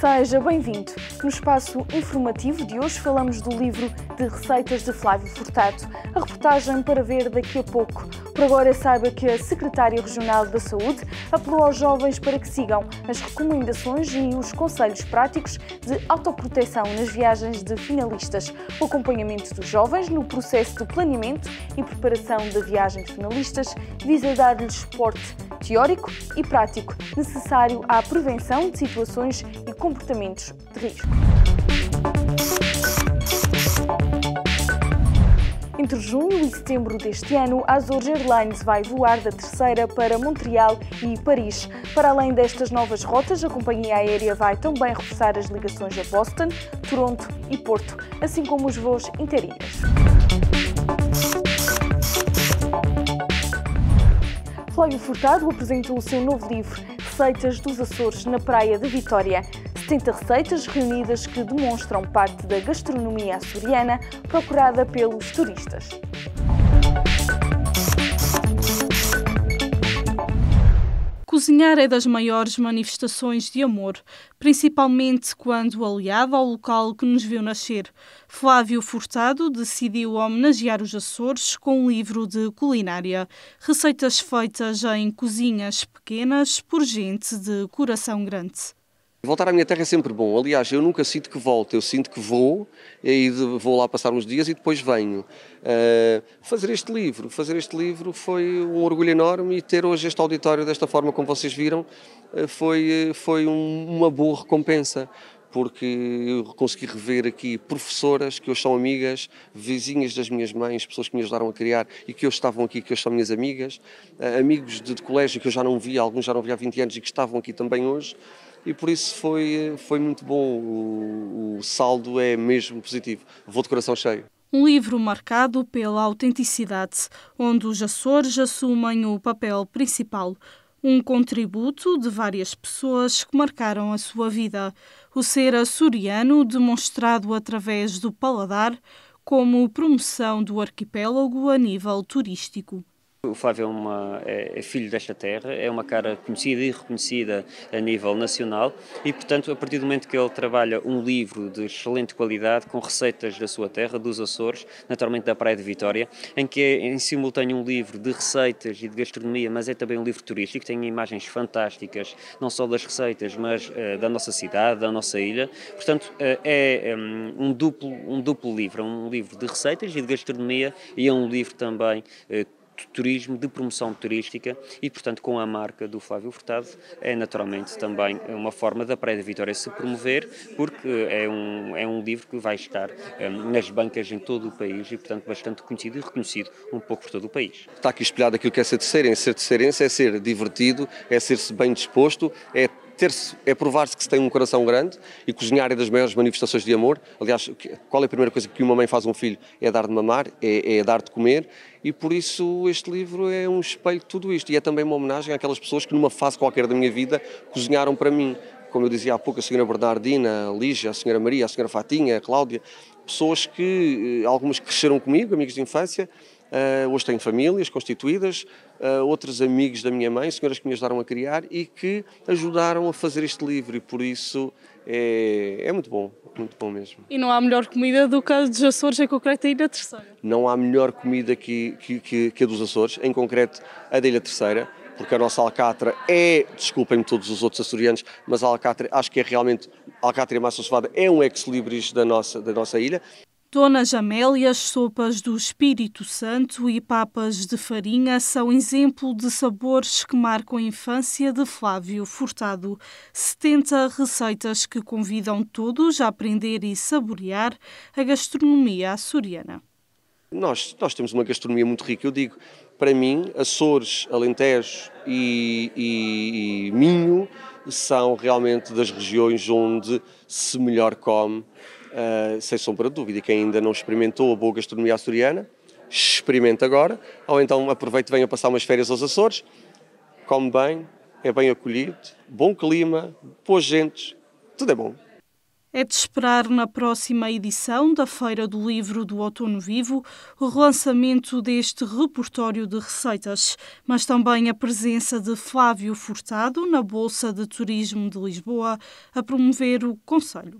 Seja bem-vindo. No espaço informativo de hoje falamos do livro de receitas de Flávio Furtado. A reportagem para ver daqui a pouco. Por agora saiba que a Secretária Regional da Saúde apelou aos jovens para que sigam as recomendações e os conselhos práticos de autoproteção nas viagens de finalistas. O acompanhamento dos jovens no processo de planeamento e preparação da viagem de finalistas visa dar-lhes suporte teórico e prático necessário à prevenção de situações e comportamentos de risco. Entre junho e setembro deste ano, a Azores Airlines vai voar da Terceira para Montreal e Paris. Para além destas novas rotas, a companhia aérea vai também reforçar as ligações a Boston, Toronto e Porto, assim como os voos interilhas. Flávio Furtado apresentou o seu novo livro, Receitas dos Açores na Praia de Vitória. 70 receitas reunidas que demonstram parte da gastronomia açoriana procurada pelos turistas. Cozinhar é das maiores manifestações de amor, principalmente quando aliado ao local que nos viu nascer. Flávio Furtado decidiu homenagear os Açores com um livro de culinária. Receitas feitas em cozinhas pequenas por gente de coração grande. Voltar à minha terra é sempre bom. Aliás, eu nunca sinto que volto, eu sinto que vou, e aí vou lá passar uns dias e depois venho. Fazer este livro foi um orgulho enorme, e ter hoje este auditório desta forma como vocês viram foi uma boa recompensa, porque eu consegui rever aqui professoras que hoje são amigas, vizinhas das minhas mães, pessoas que me ajudaram a criar e que hoje estavam aqui, que hoje são minhas amigas, amigos de colégio que eu já não via, alguns já não via há 20 anos e que estavam aqui também hoje. E por isso foi muito bom, o saldo é mesmo positivo, vou de coração cheio. Um livro marcado pela autenticidade, onde os Açores assumem o papel principal. Um contributo de várias pessoas que marcaram a sua vida. O ser açoriano demonstrado através do paladar como promoção do arquipélago a nível turístico. O Flávio é filho desta terra, é uma cara conhecida e reconhecida a nível nacional e, portanto, a partir do momento que ele trabalha um livro de excelente qualidade, com receitas da sua terra, dos Açores, naturalmente da Praia de Vitória, em que é em simultâneo um livro de receitas e de gastronomia, mas é também um livro turístico, tem imagens fantásticas, não só das receitas, mas da nossa cidade, da nossa ilha. Portanto, é um duplo livro, é um livro de receitas e de gastronomia e é um livro também de turismo, de promoção turística e, portanto, com a marca do Flávio Furtado, é naturalmente também uma forma da Praia de Vitória se promover, porque é um livro que vai estar nas bancas em todo o país e, portanto, bastante conhecido e reconhecido um pouco por todo o país. Está aqui espelhado aquilo que é ser terceirense. Ser terceirense é ser divertido, é ser-se bem disposto, é provar-se que se tem um coração grande, e cozinhar é das maiores manifestações de amor. Aliás, qual é a primeira coisa que uma mãe faz a um filho? É dar de mamar, é dar de comer, e por isso este livro é um espelho de tudo isto, e é também uma homenagem àquelas pessoas que numa fase qualquer da minha vida cozinharam para mim. Como eu dizia há pouco, a senhora Bernardina, a Lígia, a senhora Maria, a senhora Fatinha, a Cláudia, pessoas que, algumas cresceram comigo, amigos de infância, hoje têm famílias constituídas, outros amigos da minha mãe, senhoras que me ajudaram a criar e que ajudaram a fazer este livro, e por isso é muito bom mesmo. E não há melhor comida do que a dos Açores, em concreto a Ilha Terceira? Não há melhor comida que a dos Açores, em concreto a da Ilha Terceira, porque a nossa alcatra desculpem-me todos os outros açorianos, mas a alcatra, acho que é realmente, a alcatra e a massa cevada é um ex-libris da nossa ilha. Dona Jamélia, as sopas do Espírito Santo e papas de farinha são exemplo de sabores que marcam a infância de Flávio Furtado. 70 receitas que convidam todos a aprender e saborear a gastronomia açoriana. Nós temos uma gastronomia muito rica. Eu digo, para mim, Açores, Alentejo e Minho são realmente das regiões onde se melhor come, sem sombra de dúvida. E quem ainda não experimentou a boa gastronomia açoriana, experimente agora, ou então aproveite e venha passar umas férias aos Açores, come bem, é bem acolhido, bom clima, boas gentes, tudo é bom. É de esperar na próxima edição da Feira do Livro do Outono Vivo o relançamento deste repertório de receitas, mas também a presença de Flávio Furtado na Bolsa de Turismo de Lisboa a promover o concelho.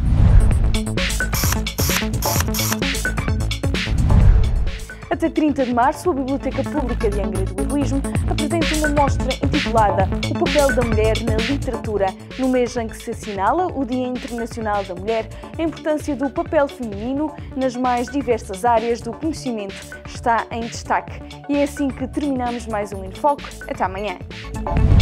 Até 30 de março, a Biblioteca Pública de Angra do Heroísmo apresenta uma mostra intitulada O papel da mulher na literatura. No mês em que se assinala o Dia Internacional da Mulher, a importância do papel feminino nas mais diversas áreas do conhecimento está em destaque. E é assim que terminamos mais um Enfoque. Até amanhã.